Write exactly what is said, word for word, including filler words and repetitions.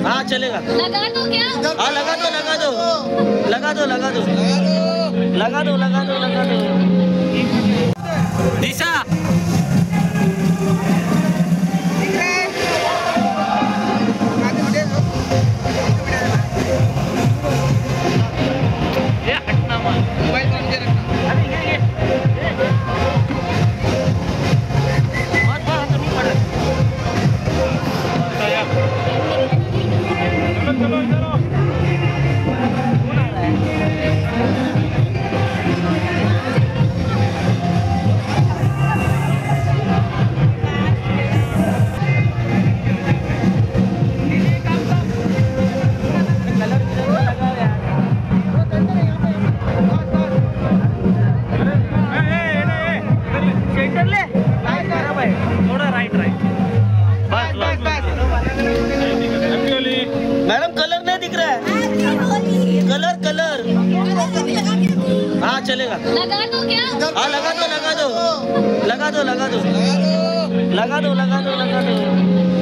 हाँ चलेगा। लगा दो क्या? हाँ लगा दो लगा दो लगा दो लगा दो लगा दो लगा दो लगा दो। दिशा ये हटना मत, मोबाइल को मुझे रखना। अरे ये ये बहुत बार हाथ नहीं पड़ा। चलो चलो चलो कौन आ रहा है? मैडम कलर नहीं दिख रहा है। कलर कलर हाँ चलेगा। लगा दो क्या? हाँ लगा दो लगा दो लगा दो लगा दो लगा दो लगा दो लगा दो।